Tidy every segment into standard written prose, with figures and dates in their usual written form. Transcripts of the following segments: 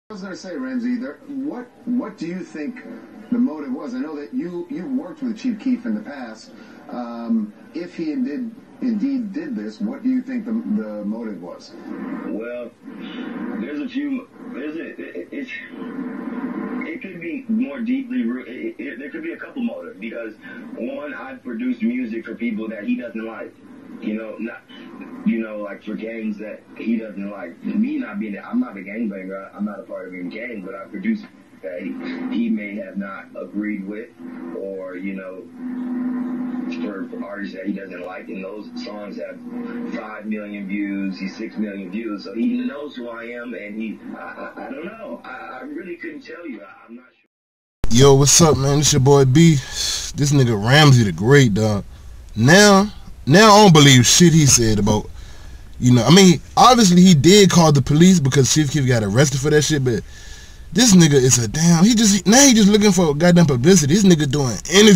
I was going to say, Ramsey, what do you think the motive was? I know that you worked with Chief Keef in the past. If he indeed did this, what do you think the motive was? Well, there's a few. It could be more deeply rooted. There could be a couple motives because one, I've produced music for people that he doesn't like. Like for gangs that he doesn't like. Me not being, I'm not a gangbanger. I'm not a part of any gang, but I produce that he may have not agreed with, or for artists that he doesn't like, and those songs have 5 million views, 6 million views, so he knows who I am, and I don't know. I really couldn't tell you. I'm not sure. Yo, what's up, man? This your boy B. This nigga Ramsey Tha Great, dog. Now I don't believe shit he said about, I mean, obviously he did call the police because Chief Keef got arrested for that shit, but this nigga is he just looking for goddamn publicity. This nigga doing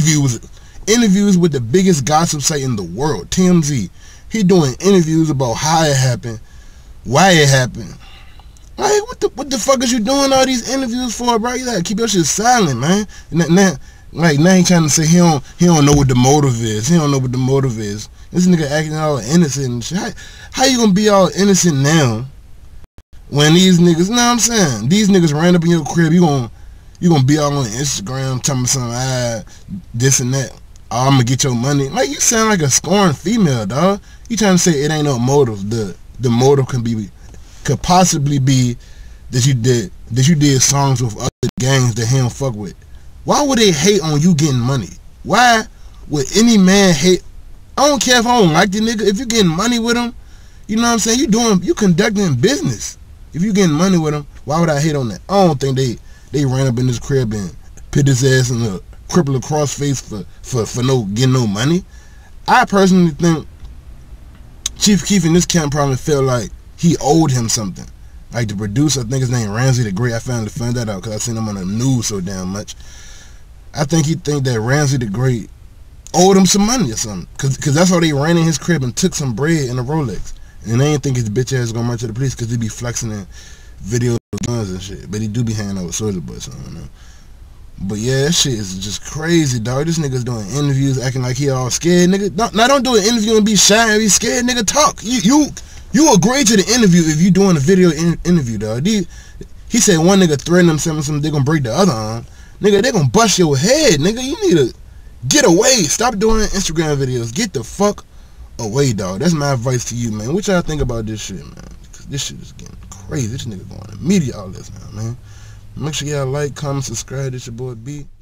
interviews with the biggest gossip site in the world, TMZ. He doing interviews about how it happened, why it happened. Like, what the fuck is you doing all these interviews for, bro? You gotta keep your shit silent, man. Now he trying to say he don't know what the motive is. He don't know what the motive is. This nigga acting all innocent and shit. How you gonna be all innocent now when these niggas, you know what I'm saying? These niggas ran up in your crib, you gonna be all on Instagram telling me something, this and that. Oh, I'm gonna get your money. Like, you sound like a scorned female, dog. You trying to say it ain't no motive. The motive could possibly be that you did songs with other gangs that he don't fuck with. Why would they hate on you getting money? Why would any man hate? I don't care if I don't like the nigga. If you getting money with him, you know what I'm saying? You conducting business. If you getting money with him, why would I hate on that? I don't think they ran up in his crib and put his ass in a cripple across face for getting no money. I personally think Chief Keef in this camp probably felt like he owed him something. Like the producer, I think his name Ramsey Tha Great. I finally found that out because I seen him on the news so damn much. I think he think that Ramsey Tha Great owed him some money or something. Cause that's how they ran in his crib and took some bread in a Rolex. And they ain't think his bitch ass gonna march to the police because he be flexing in videos of guns and shit. But he do be hanging out with soldier boys, so I don't know. But yeah, that shit is just crazy, dog. This nigga's doing interviews acting like he all scared, nigga. Don't do an interview and be shy and be scared, nigga. Talk. You agree to the interview if you doing a video interview, dog. He said one nigga threatened him, something they gonna break the other arm. Nigga, they gonna bust your head, nigga. You need to get away. Stop doing Instagram videos. Get the fuck away, dog. That's my advice to you, man. What y'all think about this shit, man? Cause this shit is getting crazy. This nigga going to media outlets now, man. Make sure y'all like, comment, subscribe. This your boy B.